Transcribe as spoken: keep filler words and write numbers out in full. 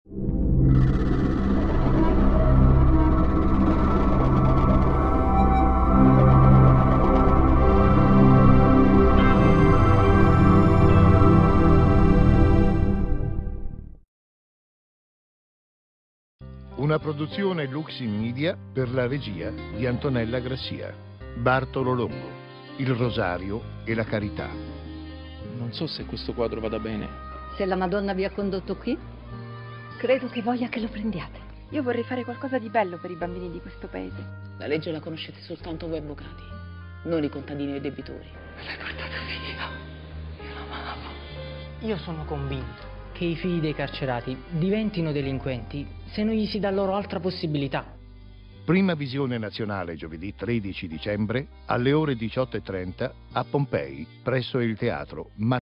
Una produzione Lux in Media per la regia di Antonella Grassia. Bartolo Longo, Il Rosario e la Carità. Non so se questo quadro vada bene. Se la Madonna vi ha condotto qui, credo che voglia che lo prendiate. Io vorrei fare qualcosa di bello per i bambini di questo paese. La legge la conoscete soltanto voi avvocati, non i contadini e i debitori. Me l'hai portata via. Io l'amavo. Io sono convinto che i figli dei carcerati diventino delinquenti se non gli si dà loro altra possibilità. Prima visione nazionale giovedì tredici dicembre alle ore diciotto e trenta a Pompei presso il teatro